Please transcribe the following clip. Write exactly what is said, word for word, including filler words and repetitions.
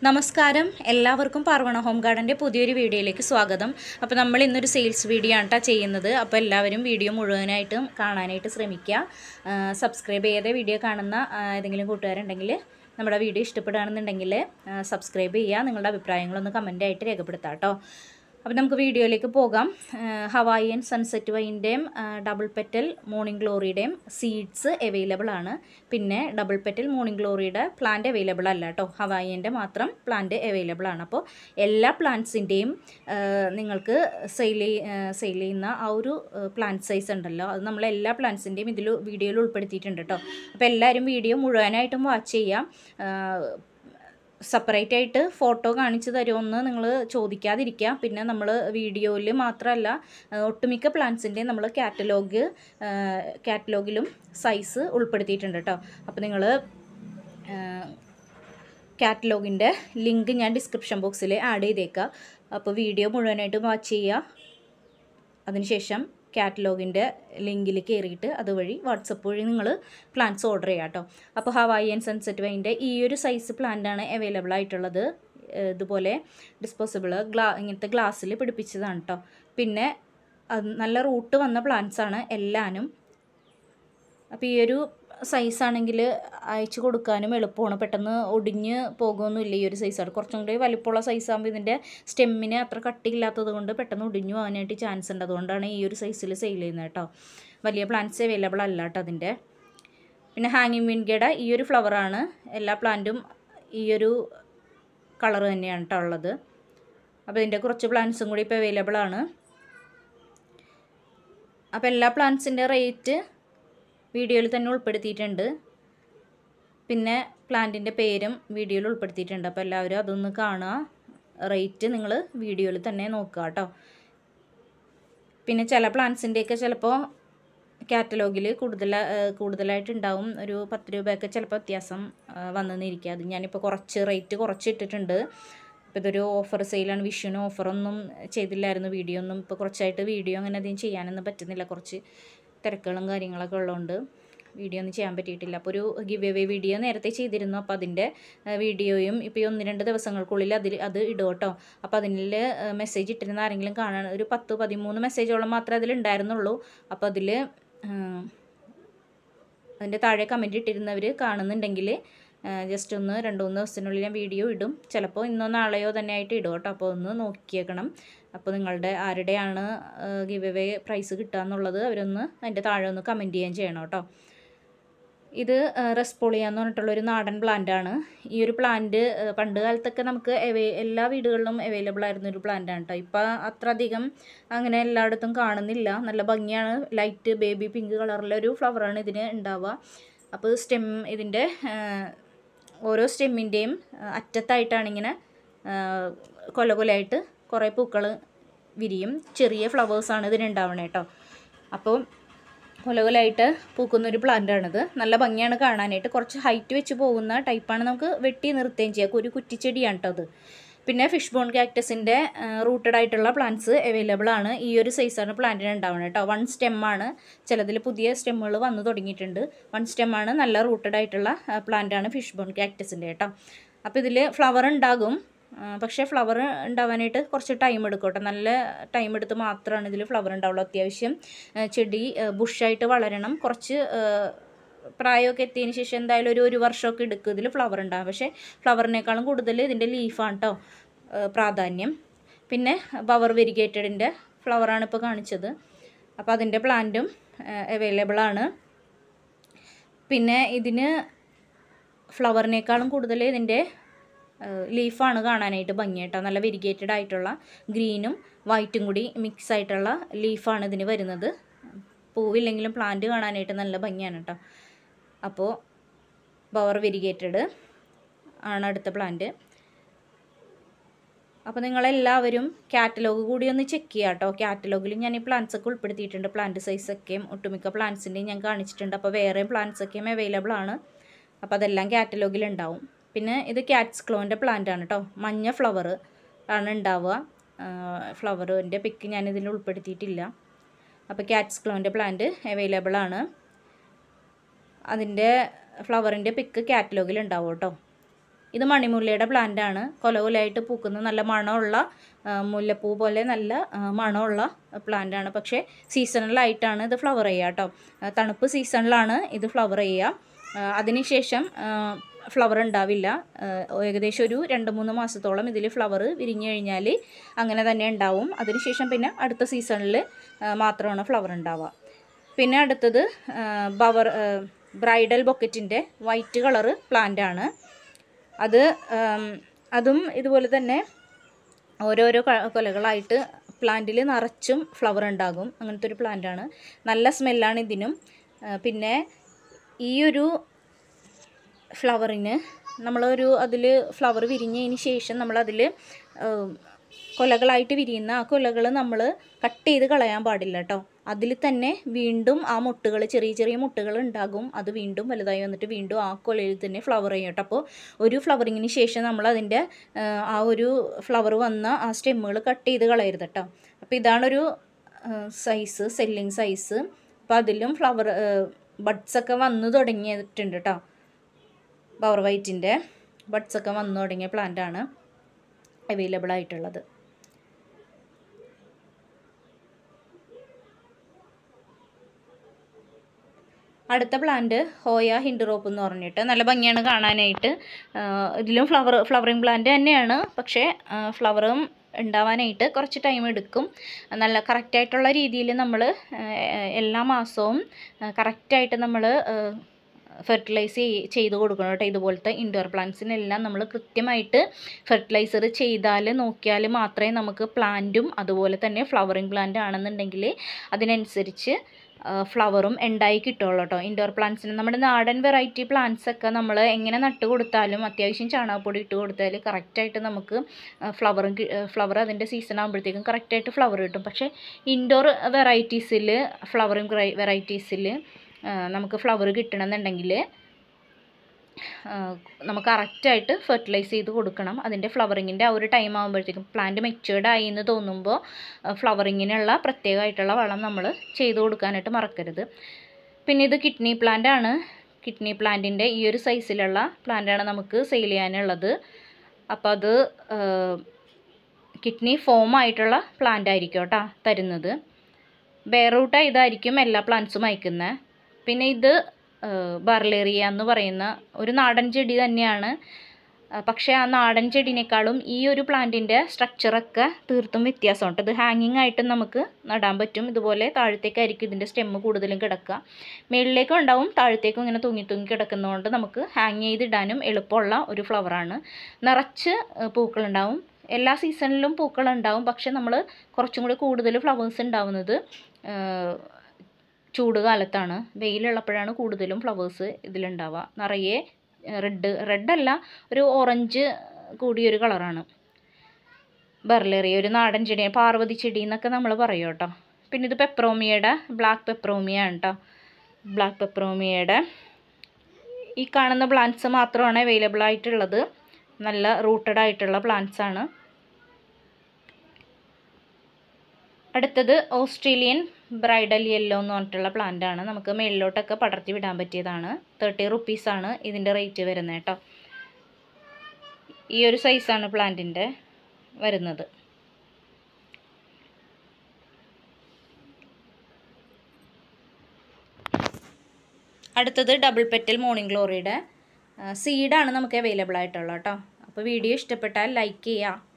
നമസ്കാരം എല്ലാവർക്കും പാർവണ ഹോം ഗാർഡൻ്റെ പുതിയൊരു വീഡിയോയിലേക്ക് സ്വാഗതം. അപ്പോൾ നമ്മൾ ഇന്നൊരു സെയിൽസ് വീഡിയോ ആണ് ചെയ്യുന്നത്. അപ്പോൾ എല്ലാവരും വീഡിയോ മുഴുവനായിട്ടും കാണാനായിട്ട് ശ്രമിക്കുക. സബ്സ്ക്രൈബ് ചെയ്യാതെ വീഡിയോ കാണുന്ന ഏതെങ്കിലും കൂട്ടുകാരുണ്ടെങ്കിൽ നമ്മുടെ വീഡിയോ ഇഷ്ടപ്പെടുകയാണെന്നുണ്ടെങ്കിൽ സബ്സ്ക്രൈബ് ചെയ്യുക. നിങ്ങളുടെ അഭിപ്രായങ്ങളൊന്ന് കമൻ്റായിട്ട് രേഖപ്പെടുത്താം കേട്ടോ. അപ്പോൾ നമുക്ക് വീഡിയോയിലേക്ക് പോകാം. ഹവായിയൻ സൺസെറ്റ് വൈൻ്റെയും ഡബിൾ പെറ്റൽ മോർണിംഗ് ഗ്ലോറിയുടെയും സീഡ്സ് അവൈലബിൾ ആണ്. പിന്നെ ഡബിൾ പെറ്റൽ മോർണിംഗ് ഗ്ലോറിയുടെ പ്ലാന്റ് അവൈലബിൾ അല്ല കേട്ടോ. ഹവായിയൻ്റെ മാത്രം പ്ലാന്റ് അവൈലബിൾ ആണ്. അപ്പോൾ എല്ലാ പ്ലാന്റ്സിൻ്റെയും നിങ്ങൾക്ക് സെയിൽ സെയിൽ ചെയ്യുന്ന ആ ഒരു പ്ലാന്റ് സൈസ് ഉണ്ടല്ലോ, അത് നമ്മൾ എല്ലാ പ്ലാന്റ്സിൻ്റെയും ഇതിൽ വീഡിയോയിൽ ഉൾപ്പെടുത്തിയിട്ടുണ്ട് കേട്ടോ. അപ്പോൾ എല്ലാവരും വീഡിയോ മുഴുവനായിട്ടും വാച്ച് ചെയ്യാം. സെപ്പറേറ്റ് ആയിട്ട് ഫോട്ടോ കാണിച്ചു തരുമെന്ന് നിങ്ങൾ ചോദിക്കാതിരിക്കുക. പിന്നെ നമ്മൾ വീഡിയോയിൽ മാത്രമല്ല ഒട്ടുമിക്ക പ്ലാന്റ്സിൻ്റെ നമ്മൾ കാറ്റലോഗ് കാറ്റലോഗിലും സൈസ് ഉൾപ്പെടുത്തിയിട്ടുണ്ട് കേട്ടോ. അപ്പോൾ നിങ്ങൾ കാറ്റലോഗിൻ്റെ ലിങ്ക് ഞാൻ ഡിസ്ക്രിപ്ഷൻ ബോക്സിൽ ആഡ് ചെയ്തേക്കാം. അപ്പോൾ വീഡിയോ മുഴുവനായിട്ട് വാച്ച് ചെയ്യുക. അതിനുശേഷം കാറ്റലോഗിൻ്റെ ലിങ്കിൽ കയറിയിട്ട് അതുവഴി വാട്സപ്പ് വഴി നിങ്ങൾ പ്ലാന്റ്സ് ഓർഡർ ചെയ്യാം കേട്ടോ. അപ്പോൾ ഹവായിയൻ സൺസെറ്റ് വൈൻ്റെ ഈ ഒരു സൈസ് പ്ലാന്റാണ് അവൈലബിൾ ആയിട്ടുള്ളത്. ഇതുപോലെ ഡിസ്പോസിബിൾ ഗ്ലാ ഇങ്ങനത്തെ ഗ്ലാസ്സിൽ പിടിപ്പിച്ചതാണ് കേട്ടോ. പിന്നെ നല്ല റൂട്ട് വന്ന പ്ലാന്റ്സാണ് എല്ലാനും. അപ്പോൾ ഈ ഒരു സൈസാണെങ്കിൽ അയച്ചു കൊടുക്കാനും എളുപ്പമാണ്, പെട്ടെന്ന് ഒടിഞ്ഞ് പോകുമൊന്നുമില്ല. ഈ ഒരു സൈസാണ് കുറച്ചും കൂടി വലിപ്പമുള്ള സൈസാകുമ്പോൾ ഇതിൻ്റെ സ്റ്റെമ്മിന് അത്ര കട്ടിയില്ലാത്തത് കൊണ്ട് പെട്ടെന്ന് ഒടിഞ്ഞു പോകാനായിട്ട് ചാൻസ് ഉണ്ട്. അതുകൊണ്ടാണ് ഈ ഒരു സൈസിൽ സെയിൽ ചെയ്യുന്നത് കേട്ടോ. വലിയ പ്ലാന്റ്സ് അവൈലബിൾ അല്ല കേട്ടോ അതിൻ്റെ. പിന്നെ ഹാങ്ങിങ് വിൻഗയുടെ ഈ ഒരു ഫ്ലവറാണ്. എല്ലാ പ്ലാന്റും ഈ ഒരു കളർ തന്നെയാണ് കേട്ടോ ഉള്ളത്. അപ്പോൾ ഇതിൻ്റെ കുറച്ച് പ്ലാന്റ്സും കൂടി ഇപ്പോൾ അവൈലബിൾ ആണ്. അപ്പോൾ എല്ലാ പ്ലാന്റ്സിൻ്റെ റേറ്റ് വീഡിയോയിൽ തന്നെ ഉൾപ്പെടുത്തിയിട്ടുണ്ട്. പിന്നെ പ്ലാന്റിൻ്റെ പേരും വീഡിയോയിൽ ഉൾപ്പെടുത്തിയിട്ടുണ്ട്. അപ്പോൾ എല്ലാവരും അതൊന്ന് കാണുക. റേറ്റ് നിങ്ങൾ വീഡിയോയിൽ തന്നെ നോക്കുക കേട്ടോ. പിന്നെ ചില പ്ലാന്റ്സിൻ്റെയൊക്കെ ചിലപ്പോൾ കാറ്റലോഗിൽ കൂടുതൽ കൂടുതലായിട്ടുണ്ടാവും. ഒരു പത്ത് രൂപയൊക്കെ ചിലപ്പോൾ വ്യത്യാസം വന്നെന്നിരിക്കുക. അത് ഞാനിപ്പോൾ കുറച്ച് റേറ്റ് കുറച്ചിട്ടിട്ടുണ്ട്. ഇപ്പോൾ ഇതൊരു ഓഫർ സെയിലാണ്. വിഷുവിന് ഓഫറൊന്നും ചെയ്തില്ലായിരുന്നു. വീഡിയോ ഒന്നും ഇപ്പോൾ കുറച്ചായിട്ട് വീഡിയോ അങ്ങനെ അധികം ചെയ്യാനൊന്നും പറ്റുന്നില്ല. കുറച്ച് തിരക്കുകളും കാര്യങ്ങളൊക്കെ ഉള്ളതുകൊണ്ട് വീഡിയോ ഒന്നും ചെയ്യാൻ പറ്റിയിട്ടില്ല. അപ്പോൾ ഒരു ഗിവ് അവേ വീഡിയോ നേരത്തെ ചെയ്തിരുന്നു. അപ്പോൾ അതിൻ്റെ വീഡിയോയും ഇപ്പോൾ ഈ ഒന്ന് രണ്ട് ദിവസങ്ങൾക്കുള്ളിൽ അതിൽ അത് ഇടും കേട്ടോ. അപ്പോൾ അതിൽ മെസ്സേജ് ഇട്ടിരുന്ന ആരെങ്കിലും കാണാൻ ഒരു പത്ത് പതിമൂന്ന് മെസ്സേജോളം മാത്രമേ അതിൽ ഉണ്ടായിരുന്നുള്ളൂ. അപ്പോൾ അതിൽ അതിൻ്റെ താഴെ കമൻറ്റ് ഇട്ടിരുന്നവർ കാണുന്നുണ്ടെങ്കിൽ ജസ്റ്റ് ഒന്ന് രണ്ട് മൂന്ന് ദിവസത്തിനുള്ളിൽ ഞാൻ വീഡിയോ ഇടും. ചിലപ്പോൾ ഇന്നോ നാളെയോ തന്നെ ആയിട്ട് ഇടും കേട്ടോ. അപ്പോൾ ഒന്ന് നോക്കിയേക്കണം. അപ്പോൾ നിങ്ങളുടെ ആരുടെയാണ് ഗിവ് അവേ പ്രൈസ് കിട്ടുക എന്നുള്ളത് അവരൊന്ന് അതിൻ്റെ താഴെ ഒന്ന് കമൻറ്റ് ചെയ്യാൻ ചെയ്യണം കേട്ടോ. ഇത് റെസ്പോളിയ എന്ന് പറഞ്ഞിട്ടുള്ളൊരു നാടൻ പ്ലാന്റാണ്. ഈ ഒരു പ്ലാന്റ് പണ്ട് കാലത്തൊക്കെ നമുക്ക് അവൈ എല്ലാ വീടുകളിലും അവൈലബിൾ ആയിരുന്ന ഒരു പ്ലാന്റാണ് കേട്ടോ. ഇപ്പോൾ അത്ര അധികം അങ്ങനെ എല്ലായിടത്തും കാണുന്നില്ല. നല്ല ഭംഗിയാണ്. ലൈറ്റ് ബേബി പിങ്ക് കളറിലൊരു ഫ്ലവറാണ് ഇതിന് ഉണ്ടാവുക. അപ്പോൾ സ്റ്റെം ഇതിൻ്റെ ഓരോ സ്റ്റെമ്മിൻ്റെയും അറ്റത്തായിട്ടാണ് ഇങ്ങനെ കൊല കൊലയായിട്ട് കുറേ പൂക്കൾ വിരിയും. ചെറിയ ഫ്ലവേഴ്സാണ് ഇതിനുണ്ടാവണേ കേട്ടോ. അപ്പോൾ കൊല കൊലയായിട്ട് പൂക്കുന്നൊരു പ്ലാന്റാണിത്. നല്ല ഭംഗിയാണ് കാണാനായിട്ട്. കുറച്ച് ഹൈറ്റ് വെച്ച് പോകുന്ന ടൈപ്പാണ്. നമുക്ക് വെട്ടി നിർത്തുകയും ചെയ്യാം. ഒരു കുറ്റിച്ചെടിയാണ് കേട്ടോ അത്. പിന്നെ ഫിഷ് ബോൺ കാക്ടസിൻ്റെ റൂട്ടഡ് ആയിട്ടുള്ള പ്ലാന്റ്സ് അവൈലബിൾ ആണ്. ഈ ഒരു സൈസാണ് പ്ലാന്റിന് ഉണ്ടാവുന്നത് കേട്ടോ. വൺ സ്റ്റെമ്മാണ്. ചിലതിൽ പുതിയ സ്റ്റെമ്മുകൾ വന്ന് തുടങ്ങിയിട്ടുണ്ട്. വൺ സ്റ്റെമ്മാണ്. നല്ല റൂട്ടഡ് ആയിട്ടുള്ള പ്ലാന്റാണ് ഫിഷ് ബോൺ കാക്ടസിൻ്റെ കേട്ടോ. അപ്പോൾ ഇതിൽ ഫ്ലവർ ഉണ്ടാകും. പക്ഷേ ഫ്ലവർ ഉണ്ടാവാനായിട്ട് കുറച്ച് ടൈം എടുക്കും കേട്ടോ. നല്ല ടൈം എടുത്ത് മാത്രമാണ് ഇതിൽ ഫ്ലവർ ഉണ്ടാവുള്ളൂ. അത്യാവശ്യം ചെടി ബുഷായിട്ട് വളരണം. കുറച്ച് പ്രായമൊക്കെ എത്തിയതിന് ശേഷം എന്തായാലും ഒരു ഒരു വർഷമൊക്കെ എടുക്കും ഇതിൽ ഫ്ലവർ ഉണ്ടാകും. പക്ഷേ ഫ്ലവറിനേക്കാളും കൂടുതൽ ഇതിൻ്റെ ലീഫാണ് കേട്ടോ പ്രാധാന്യം. പിന്നെ ബവർ വെരിഗേറ്റഡിൻ്റെ ഫ്ലവറാണ് ഇപ്പോൾ കാണിച്ചത്. അപ്പോൾ അതിൻ്റെ പ്ലാന്റും അവൈലബിൾ ആണ്. പിന്നെ ഇതിന് ഫ്ലവറിനേക്കാളും കൂടുതൽ ഇതിൻ്റെ ലീഫാണ് കാണാനായിട്ട് ഭംഗി കേട്ടോ. നല്ല വെരിഗേറ്റഡ് ആയിട്ടുള്ള ഗ്രീനും വൈറ്റും കൂടി മിക്സ് ആയിട്ടുള്ള ലീഫാണ് ഇതിന് വരുന്നത്. പൂവില്ലെങ്കിലും പ്ലാന്റ് കാണാനായിട്ട് നല്ല ഭംഗിയാണ് കേട്ടോ. അപ്പോൾ ബവർ വെരിഗേറ്റഡ് ആണ് അടുത്ത പ്ലാന്റ്. അപ്പോൾ നിങ്ങളെല്ലാവരും കാറ്റലോഗ് കൂടി ഒന്ന് ചെക്ക് ചെയ്യുക കേട്ടോ. കാറ്റലോഗിൽ ഞാൻ ഈ പ്ലാന്റ്സൊക്കെ ഉൾപ്പെടുത്തിയിട്ടുണ്ട്. പ്ലാന്റ് സൈസൊക്കെയും ഒട്ടുമിക്ക പ്ലാന്റ്സിൻ്റെയും ഞാൻ കാണിച്ചിട്ടുണ്ട്. അപ്പോൾ വേറെ പ്ലാന്റ്സൊക്കെയും അവൈലബിൾ ആണ്. അപ്പോൾ അതെല്ലാം കാറ്റലോഗിൽ ഉണ്ടാവും. പിന്നെ ഇത് ക്യാറ്റ്സ് ക്ലോൻ്റെ പ്ലാന്റ് ആണ് കേട്ടോ. മഞ്ഞ ഫ്ലവർ ആണ് ഉണ്ടാവുക. ഫ്ലവറിൻ്റെ പിക്ക് ഞാനിതിൽ ഉൾപ്പെടുത്തിയിട്ടില്ല. അപ്പോൾ ക്യാറ്റ്സ് ക്ലോൻ്റെ പ്ലാന്റ് അവൈലബിൾ ആണ്. അതിൻ്റെ ഫ്ലവറിൻ്റെ പിക്ക് കാറ്റലോഗിൽ ഉണ്ടാവും കേട്ടോ. ഇത് മണിമുല്ലയുടെ പ്ലാന്റാണ്. കൊല കൊലയായിട്ട് പൂക്കുന്ന നല്ല മണമുള്ള മുല്ലപ്പൂ പോലെ നല്ല മണമുള്ള പ്ലാന്റാണ്. പക്ഷേ സീസണലായിട്ടാണ് ഇത് ഫ്ലവർ ചെയ്യുക കേട്ടോ. തണുപ്പ് സീസണിലാണ് ഇത് ഫ്ലവർ ചെയ്യുക. അതിനുശേഷം ഫ്ലവർ ഉണ്ടാവില്ല. ഏകദേശം ഒരു രണ്ട് മൂന്ന് മാസത്തോളം ഇതിൽ ഫ്ലവർ വിരിഞ്ഞു കഴിഞ്ഞാൽ അങ്ങനെ തന്നെ ഉണ്ടാവും. അതിനുശേഷം പിന്നെ അടുത്ത സീസണിൽ മാത്രമാണ് ഫ്ലവർ ഉണ്ടാവുക. പിന്നെ അടുത്തത് ബവർ ബ്രൈഡൽ ബൊക്കറ്റിൻ്റെ വൈറ്റ് കളറ് പ്ലാന്റാണ്. അത് അതും ഇതുപോലെ തന്നെ ഓരോരോ കൊലകളായിട്ട് പ്ലാന്റിൽ നിറച്ചും ഫ്ലവർ ഉണ്ടാകും. അങ്ങനത്തെ ഒരു പ്ലാന്റാണ്. നല്ല സ്മെല്ലാണ് ഇതിനും. പിന്നെ ഈ ഒരു ഫ്ലവറിന് നമ്മളൊരു അതിൽ ഫ്ലവർ വിരിഞ്ഞതിന് ശേഷം നമ്മളതിൽ കൊലകളായിട്ട് വിരിയുന്ന ആ കൊലകൾ നമ്മൾ കട്ട് ചെയ്ത് കളയാൻ പാടില്ല കേട്ടോ. അതിൽ തന്നെ വീണ്ടും ആ മുട്ടുകൾ, ചെറിയ ചെറിയ മുട്ടുകൾ ഉണ്ടാകും. അത് വീണ്ടും വലുതായി വന്നിട്ട് വീണ്ടും ആ കൊലയിൽ തന്നെ ഫ്ലവർ ചെയ്യും കേട്ടോ. അപ്പോൾ ഒരു ഫ്ലവറിങ്ങിന് ശേഷം നമ്മൾ അതിൻ്റെ ആ ഒരു ഫ്ലവർ വന്ന ആ സ്റ്റെമ്മുകൾ കട്ട് ചെയ്ത് കളയരുത് കേട്ടോ. അപ്പോൾ ഇതാണൊരു സൈസ്, സെല്ലിങ് സൈസ്. അപ്പോൾ അതിലും ഫ്ലവർ ബഡ്സൊക്കെ വന്നു തുടങ്ങിയിട്ടുണ്ട് കേട്ടോ. ബവർ വൈറ്റിൻ്റെ ബഡ്സൊക്കെ വന്നു തുടങ്ങിയ പ്ലാന്റാണ് അവൈലബിൾ ആയിട്ടുള്ളത്. അടുത്ത പ്ലാന്റ് ഹോയ ഹിൻഡ്രോപ്പ് എന്ന് പറഞ്ഞിട്ട് നല്ല ഭംഗിയാണ് കാണാനായിട്ട്. ഇതിലും ഫ്ലവർ ഫ്ലവറിങ് പ്ലാന്റ് തന്നെയാണ്. പക്ഷേ ഫ്ലവറും ഉണ്ടാവാനായിട്ട് കുറച്ച് ടൈം എടുക്കും. നല്ല കറക്റ്റായിട്ടുള്ള രീതിയിൽ നമ്മൾ എല്ലാ മാസവും കറക്റ്റായിട്ട് നമ്മൾ ഫെർട്ടിലൈസ് ചെയ്ത് കൊടുക്കണം കേട്ടോ. ഇതുപോലത്തെ ഇൻഡോർ പ്ലാന്റ്സിനെല്ലാം നമ്മൾ കൃത്യമായിട്ട് ഫെർട്ടിലൈസർ ചെയ്താൽ നോക്കിയാൽ മാത്രമേ നമുക്ക് പ്ലാന്റും അതുപോലെ തന്നെ ഫ്ലവറിങ് പ്ലാന്റ് ആണെന്നുണ്ടെങ്കിൽ അതിനനുസരിച്ച് ഫ്ലവറും ഉണ്ടായി കിട്ടുള്ളൂ കേട്ടോ. ഇൻഡോർ പ്ലാന്റ്സിന് നമ്മുടെ നാടൻ വെറൈറ്റി പ്ലാന്റ്സൊക്കെ നമ്മൾ എങ്ങനെ നട്ട് കൊടുത്താലും അത്യാവശ്യം ചാണകപ്പൊടി ഇട്ട് കൊടുത്താൽ കറക്റ്റായിട്ട് നമുക്ക് ഫ്ലവറും ഫ്ലവർ അതിൻ്റെ സീസൺ ആകുമ്പോഴത്തേക്കും കറക്റ്റായിട്ട് ഫ്ലവർ കിട്ടും. പക്ഷേ ഇൻഡോർ വെറൈറ്റീസിൽ ഫ്ലവറിങ് വെറൈറ്റീസിൽ നമുക്ക് ഫ്ലവർ കിട്ടണമെന്നുണ്ടെങ്കിൽ നമുക്ക് കറക്റ്റായിട്ട് ഫെർട്ടിലൈസ് ചെയ്ത് കൊടുക്കണം. അതിൻ്റെ ഫ്ലവറിങ്ങിൻ്റെ ആ ഒരു ടൈം ആകുമ്പോഴത്തേക്കും പ്ലാന്റ് മെച്യൂർഡ് ആയി എന്ന് തോന്നുമ്പോൾ ഫ്ലവറിങ്ങിനുള്ള പ്രത്യേകമായിട്ടുള്ള വളം നമ്മൾ ചെയ്ത് കൊടുക്കാനായിട്ട് മറക്കരുത്. പിന്നെ ഇത് കിഡ്നി പ്ലാന്റ് ആണ്. കിഡ്നി പ്ലാന്റിൻ്റെ ഈ ഒരു സൈസിലുള്ള പ്ലാന്റാണ് നമുക്ക് സെയിൽ ചെയ്യാനുള്ളത്. അപ്പോൾ അത് കിഡ്നി ഫോം ആയിട്ടുള്ള പ്ലാന്റ് ആയിരിക്കും കേട്ടോ തരുന്നത്. ബെയറൂട്ട ഇതായിരിക്കും എല്ലാ പ്ലാന്റ്സും അയക്കുന്നത്. പിന്നെ ഇത് ബർലേറിയ എന്ന് പറയുന്ന ഒരു നാടൻ ചെടി തന്നെയാണ്. പക്ഷേ ആ നാടൻ ചെടിനേക്കാളും ഈ ഒരു പ്ലാന്റിൻ്റെ സ്ട്രക്ചറൊക്കെ തീർത്തും വ്യത്യാസമുണ്ട്. ഇത് ഹാങ്ങിങ് ആയിട്ട് നമുക്ക് നടാൻ പറ്റും. ഇതുപോലെ താഴത്തേക്കായിരിക്കും ഇതിൻ്റെ സ്റ്റെമ്മ് കൂടുതലും കിടക്കുക. മുകളിലേക്കും ഉണ്ടാവും, താഴത്തേക്കും ഇങ്ങനെ തൂങ്ങി തൂങ്ങി കിടക്കുന്നതുകൊണ്ട് നമുക്ക് ഹാങ് ചെയ്തിടാനും എളുപ്പമുള്ള ഒരു ഫ്ലവറാണ്. നിറച്ച് പൂക്കളുണ്ടാവും. എല്ലാ സീസണിലും പൂക്കളുണ്ടാവും. പക്ഷെ നമ്മൾ കുറച്ചും കൂടി കൂടുതൽ ഫ്ലവേഴ്സ് ഉണ്ടാവുന്നത് ചൂട് കാലത്താണ്. വെയിലുള്ളപ്പോഴാണ് കൂടുതലും ഫ്ലവേഴ്സ് ഇതിലുണ്ടാവുക. നിറയെ റെഡ് റെഡല്ല ഒരു ഓറഞ്ച് കൂടിയൊരു കളറാണ് ബർലേറിയ. ഒരു നാടൻ ചെടി, പാർവതി ചെടി എന്നൊക്കെ നമ്മൾ പറയും കേട്ടോ. പിന്നെ ഇത് പെപ്രോമിയയുടെ ബ്ലാക്ക് പെപ്രോമിയാണ് കേട്ടോ. ബ്ലാക്ക് പെപ്രോമിയയുടെ ഈ കാണുന്ന പ്ലാന്റ്സ് മാത്രമാണ് അവൈലബിൾ ആയിട്ടുള്ളത്. നല്ല റൂട്ടഡ് ആയിട്ടുള്ള പ്ലാന്റ്സ് ആണ്. അടുത്തത് ഓസ്ട്രേലിയൻ ബ്രൈഡൽ യെല്ലോ എന്ന് പറഞ്ഞിട്ടുള്ള പ്ലാന്റ് ആണ്. നമുക്ക് മേളിലോട്ടൊക്കെ പടർത്തി വിടാൻ പറ്റിയതാണ്. തേർട്ടി റുപ്പീസാണ് ഇതിൻ്റെ റേറ്റ് വരുന്നത് കേട്ടോ. ഈ ഒരു സൈസാണ് പ്ലാന്റിൻ്റെ വരുന്നത്. അടുത്തത് ഡബിൾ പെറ്റൽ മോർണിംഗ് ഗ്ലോറിയുടെ സീഡാണ് നമുക്ക് അവൈലബിൾ ആയിട്ടുള്ളത് കേട്ടോ. അപ്പോൾ വീഡിയോ ഇഷ്ടപ്പെട്ടാൽ ലൈക്ക് ചെയ്യുക,